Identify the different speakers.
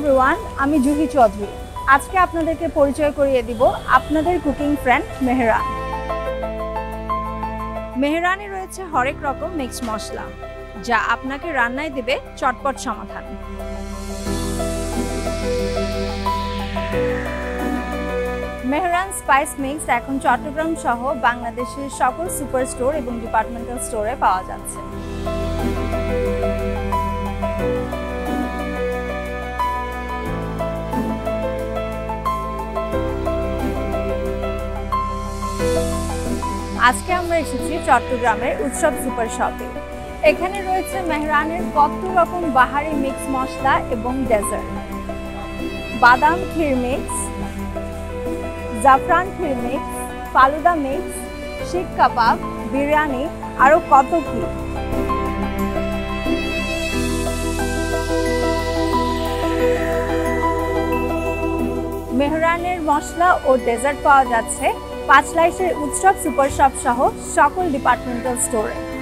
Speaker 1: Everyone, আমি জুহি চৌধুরী। আজকে আপনাদেরকে পরিচয় করিয়ে দিব আপনাদের কুকিং ফ্রেন্ড মেহরান। মেহরানে রয়েছে হরেক রকম মিক্স মশলা, যা আপনাকে রান্নায় দেবে চটপট সমাধান। মেহরান স্পাইস মিক্স এখন চট্টগ্রাম সহ বাংলাদেশের সকল সুপার স্টোর এবং ডিপার্টমেন্টাল স্টোরে পাওয়া যাচ্ছে। আজকে আমরা এসেছি চট্টগ্রামের উৎসব সুপার শপে। এখানে রয়েছে মেহরানের কত রকম বাহারি মিক্স মশলা এবং ডেজার্ট, বাদাম ক্ষীর মিক্স, জাফরান ক্ষীর মিক্স, ফালুদা মিক্স, শিক কাবাব, বিরিয়ানি, আরও কত কি। মেহরানের মশলা ও ডেজার্ট পাওয়া যাচ্ছে 5 লাইশের উৎসব সুপার শপ সহ সকল ডিপার্টমেন্টাল স্টোরে।